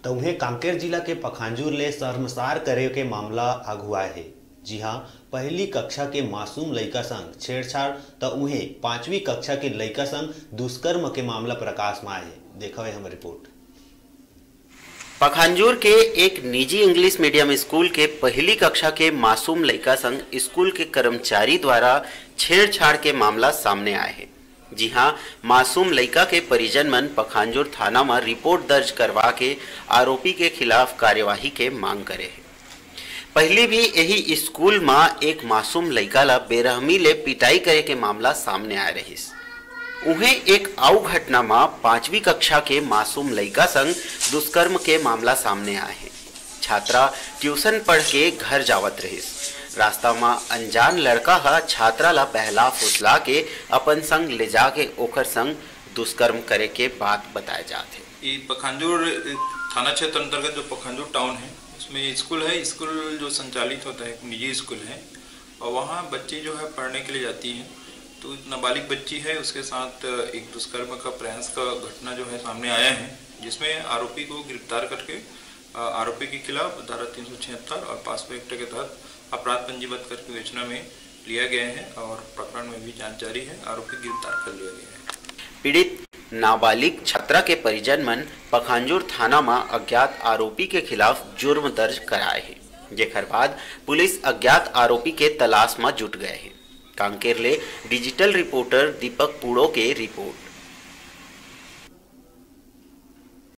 तो उन्हें कांकेर जिला के पखांजूर ले शर्मसार करे के मामला अगुआए है। जी हाँ, पहली कक्षा के मासूम लड़का संग छेड़छाड़ तो उन्हें 5वीं कक्षा के लड़का संग दुष्कर्म के मामला प्रकाश में आए है। देखा है हम रिपोर्ट। पखांजूर के एक निजी इंग्लिश मीडियम स्कूल के पहली कक्षा के मासूम लड़का संग स्कूल के कर्मचारी द्वारा छेड़छाड़ के मामला सामने आए हैं। जी हां, मासूम लड़का के परिजन मन पखांजूर थाना में रिपोर्ट दर्ज करवा के आरोपी के खिलाफ कार्यवाही के मांग करे हैं। पहले भी यही स्कूल में एक मासूम लड़का ला बेरहमी ले पिटाई करे के मामला सामने आ रहीस। उन्हें एक आउ घटना में 5वीं कक्षा के मासूम लड़का संग दुष्कर्म के मामला सामने आए हैं। छात्रा ट्यूशन पढ़ के घर जावत रहीस। रास्ता में अनजान लड़का हा छात्रा ला बहला फुसला के अपन संग ले जाके ओकर संग दुष्कर्म करे के बात बताए जाते। ये पखांजूर थाना क्षेत्र अंतर्गत जो पखांजूर टाउन है उसमें स्कूल है। स्कूल जो संचालित होता है एक निजी स्कूल है और वहाँ बच्ची जो है पढ़ने के लिए जाती है। तो नाबालिग बच्ची है, उसके साथ एक दुष्कर्म का प्रयास का घटना जो है सामने आया है, जिसमें आरोपी को गिरफ्तार करके आरोपी के खिलाफ धारा 376 और पास्को एक्ट के तहत अपराध पंजीबद्ध करके विवेचना में लिया गया है और प्रकरण में भी जांच जारी है। आरोपी गिरफ्तार कर लिया गया है। पीड़ित नाबालिग छात्रा के परिजन मन पखांजूर थाना में अज्ञात आरोपी के खिलाफ जुर्म दर्ज कराए हैं। जेकर बाद पुलिस अज्ञात आरोपी के तलाश में जुट गए हैं। कांकेर ले डिजिटल रिपोर्टर दीपक पूड़ो के रिपोर्ट।